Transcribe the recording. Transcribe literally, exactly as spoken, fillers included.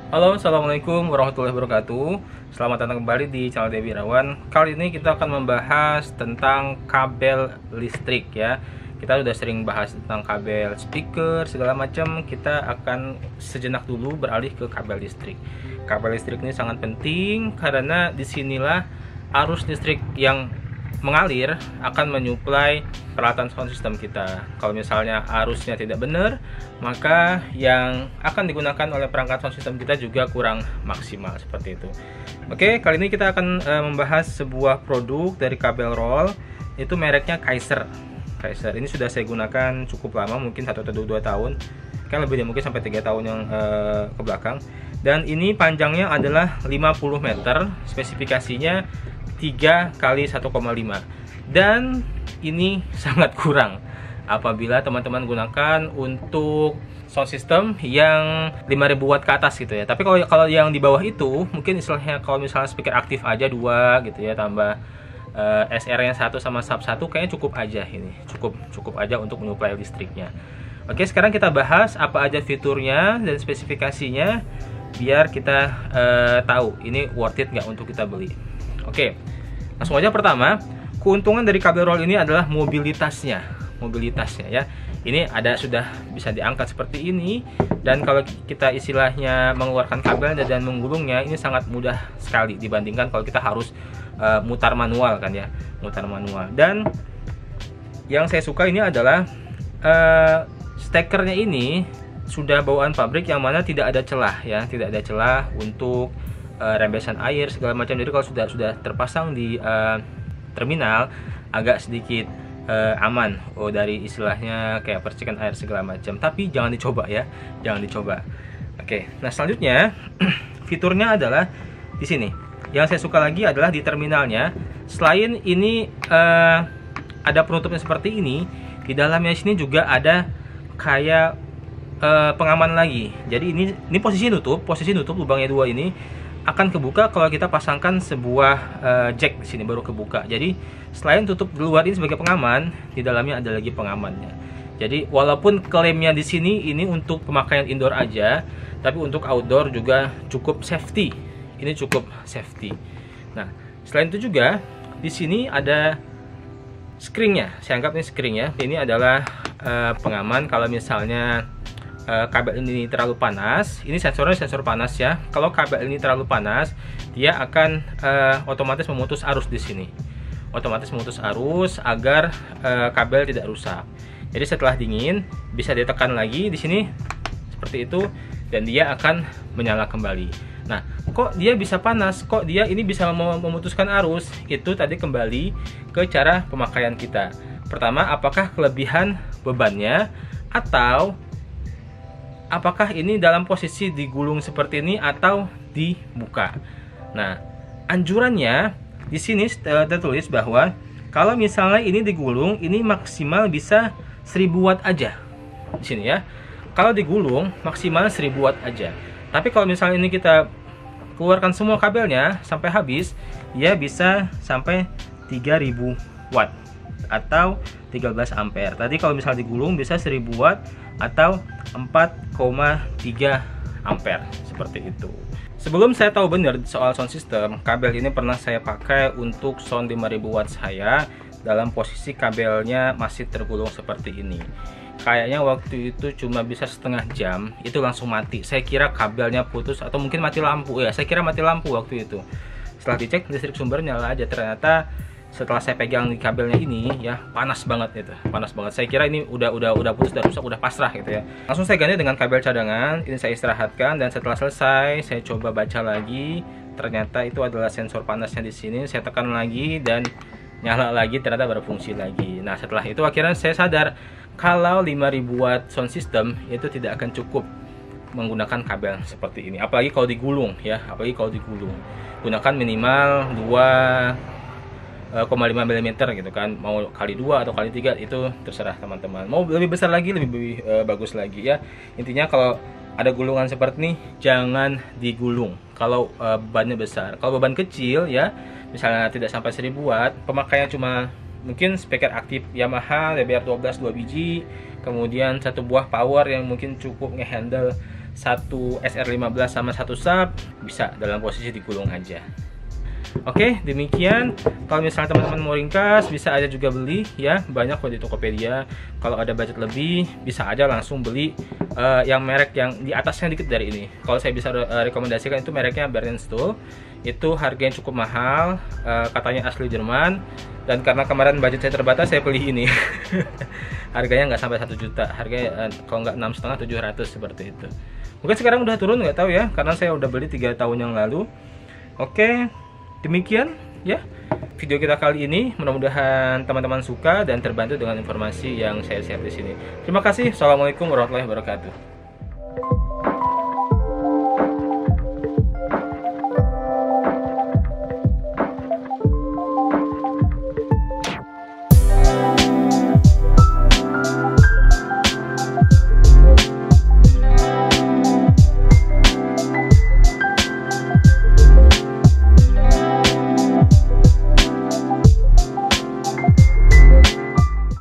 Halo, assalamualaikum warahmatullahi wabarakatuh. Selamat datang kembali di channel Dewi Irawan. Kali ini kita akan membahas tentang kabel listrik ya. Kita sudah sering bahas tentang kabel speaker segala macam. Kita akan sejenak dulu beralih ke kabel listrik. Kabel listrik ini sangat penting karena disinilah arus listrik yang mengalir akan menyuplai peralatan sound system kita. Kalau misalnya arusnya tidak benar, maka yang akan digunakan oleh perangkat sound system kita juga kurang maksimal seperti itu. Oke, kali ini kita akan e, membahas sebuah produk dari kabel roll, itu mereknya Kaiser. Kaiser ini sudah saya gunakan cukup lama, mungkin satu atau dua tahun, kan lebih mungkin sampai tiga tahun yang e, ke belakang. Dan ini panjangnya adalah lima puluh meter, spesifikasinya tiga kali satu koma lima, dan ini sangat kurang apabila teman-teman gunakan untuk sound system yang lima ribu watt ke atas gitu ya. Tapi kalau kalau yang di bawah itu mungkin istilahnya kalau misalnya speaker aktif aja dua gitu ya, tambah uh, S R-nya satu sama sub satu, kayaknya cukup aja ini. Cukup cukup aja untuk menyuplai listriknya. Oke, sekarang kita bahas apa aja fiturnya dan spesifikasinya biar kita uh, tahu ini worth it nggak untuk kita beli. Oke, langsung aja. Pertama, keuntungan dari kabel roll ini adalah mobilitasnya. Mobilitasnya ya. Ini ada sudah bisa diangkat seperti ini, dan kalau kita istilahnya mengeluarkan kabel dan menggulungnya ini sangat mudah sekali dibandingkan kalau kita harus uh, mutar manual kan ya, mutar manual. Dan yang saya suka ini adalah uh, stekernya ini sudah bawaan pabrik yang mana tidak ada celah ya, tidak ada celah untuk Uh, rembesan air segala macam. Jadi kalau sudah sudah terpasang di uh, terminal agak sedikit uh, aman oh dari istilahnya kayak percikan air segala macam. Tapi jangan dicoba ya, jangan dicoba. Oke, nah selanjutnya fiturnya adalah di sini. Yang saya suka lagi adalah di terminalnya. Selain ini uh, ada penutupnya seperti ini, di dalamnya sini juga ada kayak uh, pengaman lagi. Jadi ini ini posisi nutup, posisi nutup lubangnya dua ini akan kebuka kalau kita pasangkan sebuah uh, jack di sini baru kebuka. Jadi selain tutup di luar ini sebagai pengaman, di dalamnya ada lagi pengamannya. Jadi walaupun klaimnya di sini ini untuk pemakaian indoor aja, tapi untuk outdoor juga cukup safety. Ini cukup safety. Nah, selain itu juga di sini ada screennya. Saya anggap ini screen ya. Ini adalah uh, pengaman kalau misalnya kabel ini terlalu panas. Ini sensornya sensor panas ya. Kalau kabel ini terlalu panas, dia akan uh, otomatis memutus arus di sini. Otomatis memutus arus agar uh, kabel tidak rusak. Jadi setelah dingin bisa ditekan lagi di sini seperti itu, dan dia akan menyala kembali. Nah, kok dia bisa panas? Kok dia ini bisa memutuskan arus? Itu tadi kembali ke cara pemakaian kita. Pertama, apakah kelebihan bebannya, atau apakah ini dalam posisi digulung seperti ini atau dibuka. Nah, anjurannya di sini tertulis bahwa kalau misalnya ini digulung, ini maksimal bisa seribu watt aja. Di sini ya. Kalau digulung maksimal seribu watt aja. Tapi kalau misalnya ini kita keluarkan semua kabelnya sampai habis, dia bisa sampai tiga ribu watt atau tiga belas ampere. Tadi kalau misalnya digulung bisa seribu watt atau empat koma tiga ampere seperti itu. Sebelum saya tahu benar soal sound system, kabel ini pernah saya pakai untuk sound lima ribu watt saya dalam posisi kabelnya masih tergulung seperti ini. Kayaknya waktu itu cuma bisa setengah jam, itu langsung mati. Saya kira kabelnya putus atau mungkin mati lampu ya. Saya kira mati lampu waktu itu. Setelah dicek listrik sumber nyala aja, ternyata setelah saya pegang di kabelnya ini ya panas banget itu, panas banget. Saya kira ini udah udah udah putus, udah rusak, udah pasrah gitu ya. Langsung saya ganti dengan kabel cadangan. Ini saya istirahatkan, dan setelah selesai saya coba baca lagi. Ternyata itu adalah sensor panasnya di sini. Saya tekan lagi dan nyala lagi, ternyata berfungsi lagi. Nah, setelah itu akhirnya saya sadar kalau lima ribu watt sound system itu tidak akan cukup menggunakan kabel seperti ini. Apalagi kalau digulung ya, apalagi kalau digulung. Gunakan minimal dua koma lima milimeter gitu kan, mau kali dua atau kali tiga itu terserah teman-teman. Mau lebih besar lagi lebih, lebih uh, bagus lagi ya. Intinya kalau ada gulungan seperti ini jangan digulung kalau uh, bebannya besar. Kalau beban kecil ya, misalnya tidak sampai seribu watt, pemakaiannya cuma mungkin speaker aktif Yamaha D B R dua belas dua biji, kemudian satu buah power yang mungkin cukup ngehandle satu S R lima belas sama satu sub bisa dalam posisi digulung aja. Oke, demikian. Kalau misalnya teman-teman mau ringkas, bisa aja juga beli ya, banyak kok di Tokopedia. Kalau ada budget lebih, bisa aja langsung beli uh, yang merek yang di atasnya dikit dari ini. Kalau saya bisa uh, rekomendasikan itu mereknya Bernstuhl. Itu harganya cukup mahal, uh, katanya asli Jerman. Dan karena kemarin budget saya terbatas, saya pilih ini. Harganya nggak sampai satu juta, harganya uh, kalau nggak enam setengah tujuh ratus seperti itu. Mungkin sekarang udah turun, nggak tahu ya, karena saya udah beli tiga tahun yang lalu. Oke. Demikian ya video kita kali ini, mudah-mudahan teman-teman suka dan terbantu dengan informasi yang saya share di sini. Terima kasih. Assalamualaikum warahmatullahi wabarakatuh.